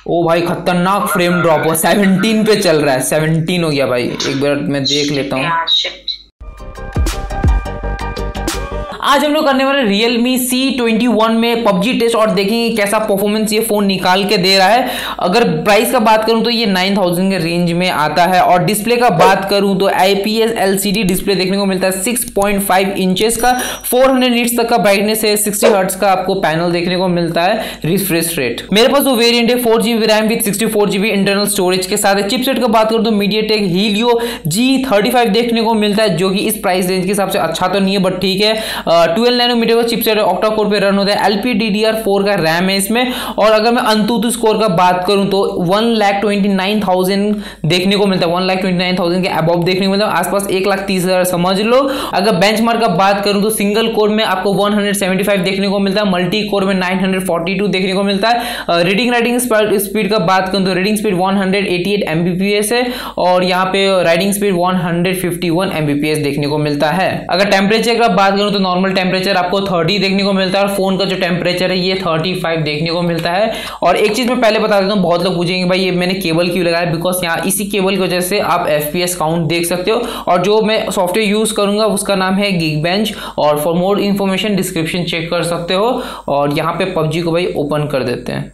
ओ भाई खतरनाक frame drop हुआ, 17 पे चल रहा है, 17 हो गया भाई। एक बार मैं देख लेता हूँ। आज हम लोग करने वाले Realme C21 में PUBG टेस्ट और देखेंगे कैसा परफॉर्मेंस ये फोन निकाल के दे रहा है। अगर प्राइस का बात करूं तो ये 9000 के रेंज में आता है और डिस्प्ले का बात करूं तो IPS LCD डिस्प्ले देखने को मिलता है 6.5 इंचेस का, 400 निट्स तक का ब्राइटनेस है, 60 हर्ट्ज का आपको पैनल देखने को मिलता है, रिफ्रेश रेट। मेरे पास जो वेरिएंट है 4GB RAM with 64GB internal storage के साथ है। चिपसेट का बात करूं तो MediaTek Helio G35 देखने को मिलता है, जो कि इस प्राइस रेंज के हिसाब से अच्छा तो नहीं है बट ठीक है। 12 नैनोमीटर का चिपसेट ऑक्टा कोर पे रन होता है, LPDDR4 का रैम है इसमें। और अगर मैं अंतुतु स्कोर का बात करूं तो 1,29,000 देखने को मिलता है, 1,29,000 के अबव देखने को मिलता है, आसपास 1,30,000 समझ लो। अगर बेंचमार्क का बात करूं तो सिंगल कोर में आपको 175 देखने को मिलता है, मल्टी कोर में 942 देखने को मिलता है। रीडिंग राइटिंग स्पीड का बात करूं तो रीडिंग स्पीड 188 Mbps है और यहाँ पे राइटिंग स्पीड 151 Mbps देखने को मिलता है। अगर टेम्परेचर का बात करूं तो नॉर्मल टेम्परेचर आपको 30 देखने को मिलता है और फोन का जो टेम्परेचर है ये 35 देखने को मिलता है। और एक चीज मैं पहले बता देता हूँ, बहुत लोग पूछेंगे भाई ये मैंने केबल क्यों लगाया, बिकॉज यहाँ इसी केबल की वजह से आप FPS काउंट देख सकते हो। और जो मैं सॉफ्टवेयर यूज करूंगा उसका नाम है Geekbench और for more information description check कर सकते हो। और यहाँ पे PUBG को भाई ओपन कर देते हैं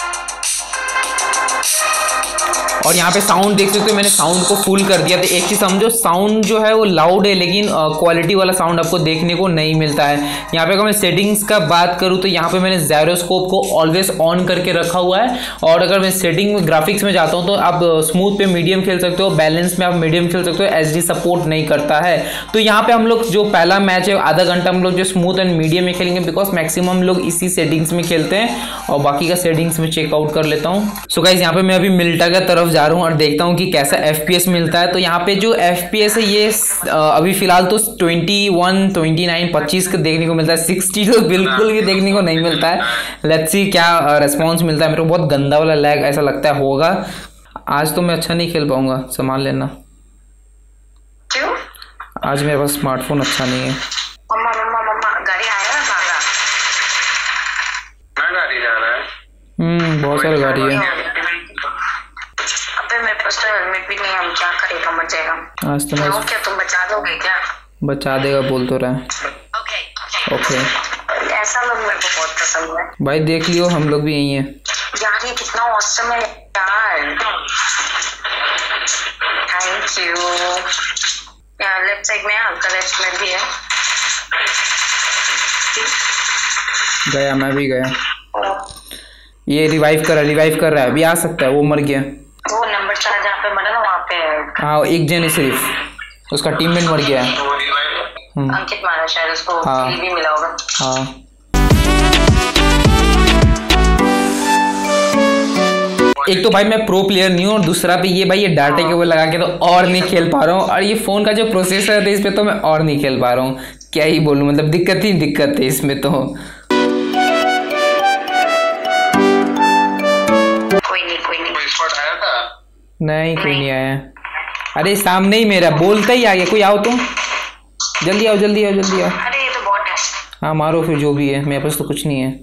और यहाँ पे साउंड देख सकते हो, मैंने साउंड को फुल कर दिया। तो एक चीज समझो, साउंड जो है वो लाउड है लेकिन क्वालिटी वाला साउंड आपको देखने को नहीं मिलता है। यहाँ पे अगर मैं सेटिंग्स का बात करूँ तो यहाँ पे मैंने जायरोस्कोप को ऑलवेज ऑन करके रखा हुआ है। और अगर मैं सेटिंग में ग्राफिक्स में जाता हूँ तो आप स्मूथ पे मीडियम खेल सकते हो, बैलेंस में आप मीडियम खेल सकते हो, HD सपोर्ट नहीं करता है। तो यहाँ पे हम लोग जो पहला मैच है आधा घंटा हम लोग जो स्मूथ एंड मीडियम में खेलेंगे, बिकॉज मैक्सिमम लोग इसी सेटिंग्स में खेलते हैं। और बाकी का सेटिंग्स में चेकआउट कर लेता हूँ। सो गाइस यहाँ पे मैं अभी मिल्टा की तरफ जा रहा हूँ और देखता हूँ कि कैसा FPS मिलता है। तो यहाँ पे जो FPS है ये अभी फिलहाल तो 21, 29, 25 का देखने को मिलता है, 60 तो बिल्कुल भी देखने को नहीं मिलता है। लेट्स सी क्या रिस्पॉन्स मिलता है। मेरे को बहुत गंदा वाला लैग ऐसा लगता है होगा। आज तो मैं अच्छा नहीं खेल पाऊंगा, संभाल लेना। क्यों? आज मेरे पास स्मार्टफोन अच्छा नहीं है। मम्मा मम्मा मम्मा गाड़ी आया ना भागा। मैं गाड़ी जा रहा है। बहुत सारी गाड़ी है। अबे मेरे पास तो हेलमेट भी नहीं है, हम क्या करेगा, मर जाएगा। आज तो मैं क्या तुम बचा दोगे क्या? बचा देगा बोल तो रहा है। ओके ऐसा लोग मेरे को बहुत पसंद है भाई, देख लियो हम लोग भी यही है यार। ये कितना ऑसम है यार, थैंक यू यार। लेफ्ट साइड में हल्का लेफ्ट में भी है। गया, मैं भी गया। ये रिवाइव कर रहा है, अभी आ सकता है। वो मर गया, वो नंबर 4 जहाँ पे मरा ना वहाँ पे। हाँ एक जन है सिर्फ, उसका टीममेट मर गया है। अंकित मारा शायद, उसको किल भी मिला होगा। हाँ एक तो भाई मैं प्रो प्लेयर नहीं हूँ और दूसरा पे ये भाई ये डाटा केबल लगा के तो और नहीं खेल पा रहा हूँ। और ये फोन का जो प्रोसेसर है इस पे तो मैं और नहीं खेल पा रहा हूँ। क्या ही बोलूँ, मतलब दिक्कत है इसमें तो। नहीं कोई नहीं आया। अरे सामने ही मेरा बोलता ही आ गया, कोई आओ तो जल्दी आओ। अरे ये तो बॉट है। हाँ मारो फिर जो भी है, मेरे पास तो कुछ नहीं है।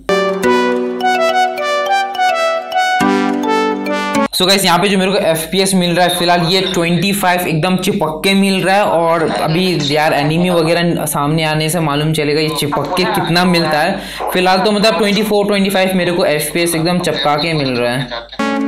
सो गाइस यहाँ पे जो मेरे को FPS मिल रहा है फिलहाल ये 25 एकदम चिपक के मिल रहा है। और अभी यार एनिमी वगैरह सामने आने से मालूम चलेगा ये चिपक के कितना मिलता है। फिलहाल तो मतलब 24, 25 मेरे को FPS एकदम चिपका के मिल रहा है।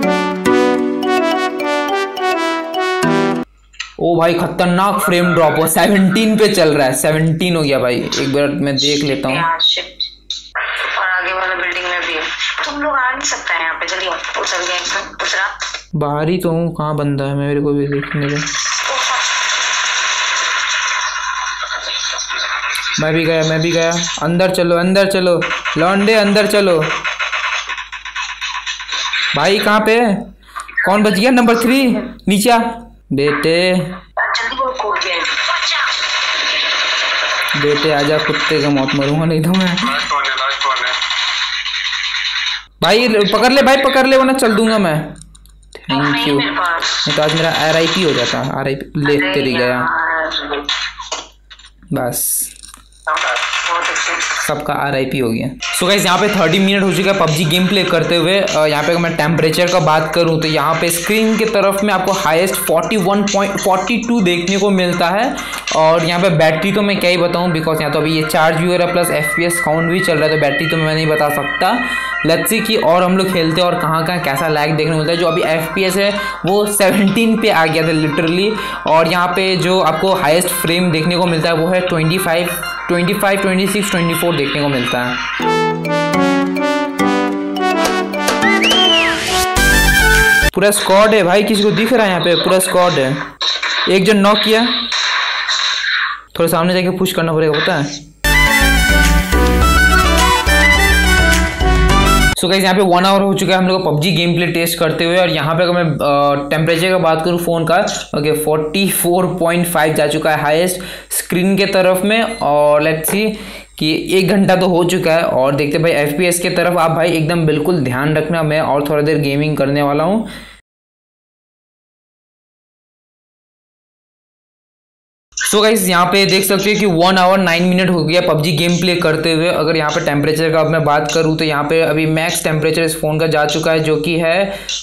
ओ भाई खतरनाक फ्रेम ड्रॉप हुआ, 17 पे चल रहा है, 17 हो गया भाई। एक बार मैं देख लेता हूँ। और आगे वाला बिल्डिंग में भी है। तुम लोग आ नहीं सकता है यहाँ पे, जल्दी उतर गया एकदम। दूसरा बाहर ही तो हूँ, कहाँ बंदा है मेरे को भी देखने दे। मैं भी गया। अंदर चलो लौंडे, अंदर चलो। भाई कहाँ पे कौन बच गया? नंबर 3 नीचा बेटे। जल्दी बोल, कूद गया बेटे आजा, कुत्ते का मौत मरूंगा नहीं तो मैं। भाई पकड़ ले वरना चल दूंगा मैं। Thank you. नहीं तो आज मेरा RIP हो जाता। RIP ले तेरी गया बस। बहुत अच्छे। सबका RIP हो गया। सो गाइस यहाँ पे 30 मिनट हो चुका है पबजी गेम प्ले करते हुए। यहाँ पे अगर मैं टेम्परेचर का बात करूँ तो यहाँ पे स्क्रीन की तरफ में आपको हाईएस्ट 41.42 देखने को मिलता है। और यहाँ पे बैटरी तो मैं क्या ही बताऊँ, बिकॉज यहाँ तो अभी ये चार्ज भी हो रहा है प्लस FPS काउंट भी चल रहा है, तो बैटरी तो मैं नहीं बता सकता। लेट्स सी कि और हम लोग खेलते हैं और कहाँ कहाँ कैसा लैग देखने को मिलता है। जो अभी FPS है वो 17 पे आ गया था लिटरली। और यहाँ पे जो आपको हाईएस्ट फ्रेम देखने को मिलता है वो है 25, 26, 24 देखने को मिलता है। पूरा स्क्वाड है भाई, किसी को दिख रहा है यहाँ पे? पूरा स्क्वाड है। एक जन नॉक किया, थोड़ा सामने जाके पुश करना पड़ेगा, पता है। सो गाइस यहाँ पे 1 आवर हो चुका है हम लोग पबजी गेम प्ले टेस्ट करते हुए। और यहाँ पे अगर मैं टेम्परेचर का बात करूँ फ़ोन का, ओके 44.5 जा चुका है हाईएस्ट स्क्रीन के तरफ में। और लेट्स सी कि 1 घंटा तो हो चुका है। और देखते भाई FPS के तरफ आप भाई एकदम बिल्कुल ध्यान रखना, मैं और थोड़ा देर गेमिंग करने वाला हूँ। सो गाइस यहाँ पे देख सकते हो कि 1 आवर 9 मिनट हो गया पबजी गेम प्ले करते हुए। अगर यहाँ पे टेम्परेचर का अब मैं बात करूँ तो यहाँ पे अभी मैक्स टेम्परेचर इस फ़ोन का जा चुका है, जो कि है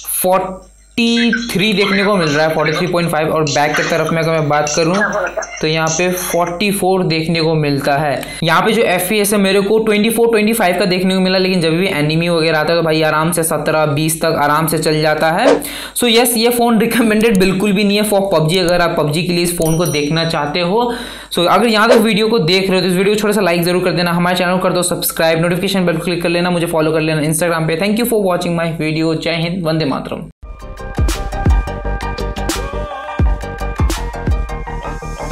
43 देखने को मिल रहा है, 43.5। और बैक की तरफ में अगर मैं बात करूँ तो यहाँ पे 44 देखने को मिलता है। यहाँ पे जो FPS है मेरे को 24-25 का देखने को मिला, लेकिन जब भी एनिमी वगैरह आता है तो भाई आराम से 17-20 तक आराम से चल जाता है। सो यस, ये फ़ोन रिकमेंडेड बिल्कुल भी नहीं है फॉर पबजी, अगर आप पबजी के लिए इस फ़ोन को देखना चाहते हो। सो अगर यहाँ तक वीडियो को देख रहे हो तो इस वीडियो को थोड़ा सा लाइक जरूर कर देना, हमारे चैनल को कर दो सब्सक्राइब, नोटिफिकेशन बेल क्लिक कर लेना, मुझे फॉलो कर लेना इंस्टाग्राम पे। Thank you for watching my video. जय हिंद, वंदे मातरम।